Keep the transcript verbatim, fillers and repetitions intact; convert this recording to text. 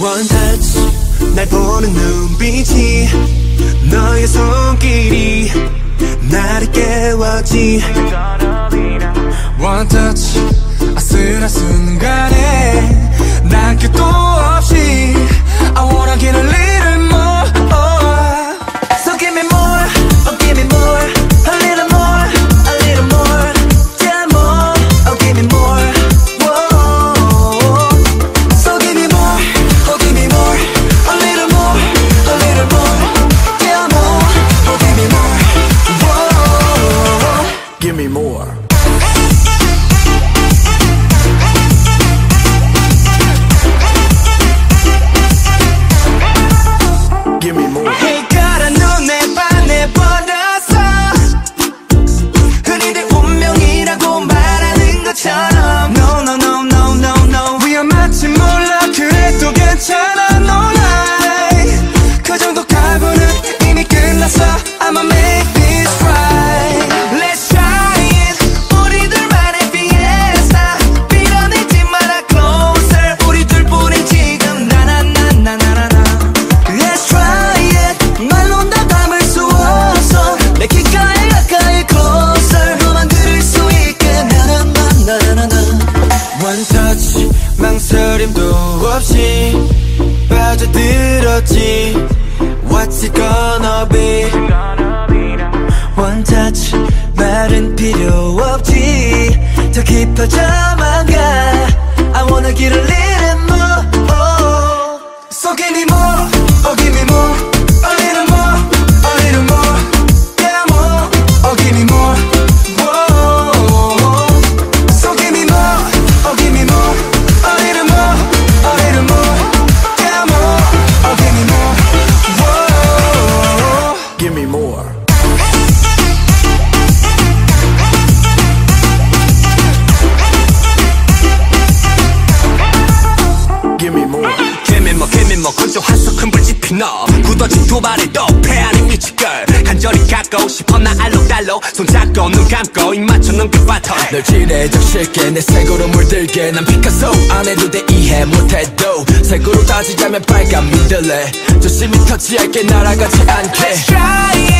One touch 날 보는 눈빛이 너의 손길이 나를 깨웠지 One touch 아슬한 순간에 난 끝도 없이 I wanna get a little more So give me more, oh give me more A little more, a little more Yeah more, oh give me more Whoa. So give me more, oh give me more A little more, a little more Yeah more, oh give me more Whoa. Give me more Give me more. Hey, 가란 눈에 반해버렸어 흔히들 운명이라고 말하는 것처럼 No, no, no, no, no, no 위험할지 몰라 그래도 괜찮아 No lie 그 정도 각오는 이미 끝났어 I'ma make this right Let's try it 우리들만의 fiesta 밀어내지 마라 closer 우리들뿐인 지금 나나나나나나 Let's try it 말로 다 담을 수 없어 내 귓가에 가까이 closer 너만 들을 수 있게 나나나나나나 One touch 망설임도 없이 빠져들었지 What's it gonna be One touch 말은 필요 없지 더 깊어져만 가 I wanna get a little more So give me more, oh give me more A little more, a little more Yeah more, oh give me more Whoa. So give me more, oh give me more A little more, a little more Yeah more, oh give me more Whoa. Give me more Give me more Give me more, give me more 건조 한석큰 불지피 너 굳어진 두 발에 또 패하는 뮤지컬 간절히 갖고 싶어 나 알록달록 손잡고 눈 감고 입 맞춰는 그 바톤 널 지레적 쉽게 내 색으로 물들게 난 피카소 안 해도 돼 이해 못해도 색으로 따지자면 빨간 믿을래 조심히 터치할게 날아가지 않게 Let's try it